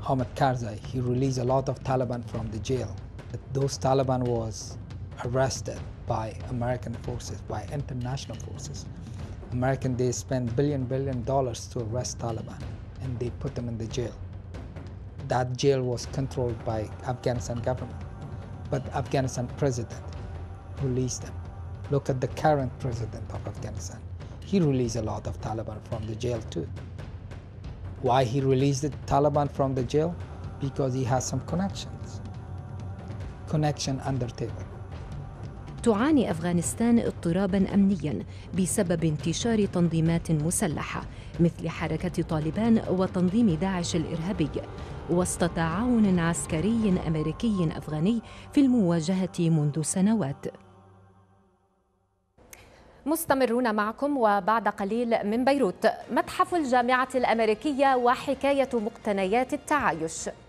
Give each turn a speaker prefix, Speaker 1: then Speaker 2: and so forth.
Speaker 1: Hamid Karzai, he released a lot of Taliban from the jail. Those Taliban was arrested by American forces, by international forces. They spent billion dollars to arrest Taliban, and they put them in the jail. That jail was controlled by Afghanistan government, but Afghanistan president released them. Look at the current president of Afghanistan. He released a lot of Taliban from the jail too. Why he released the Taliban from the jail? Because he has some connections. Connection under table.
Speaker 2: تعاني أفغانستان اضطراباً أمنياً بسبب انتشار تنظيمات مسلحة مثل حركة طالبان وتنظيم داعش الإرهابي، وسط تعاون عسكري أمريكي أفغاني في المواجهة منذ سنوات. مستمرون معكم وبعد قليل من بيروت، متحف الجامعة الأمريكية وحكاية مقتنيات التعايش.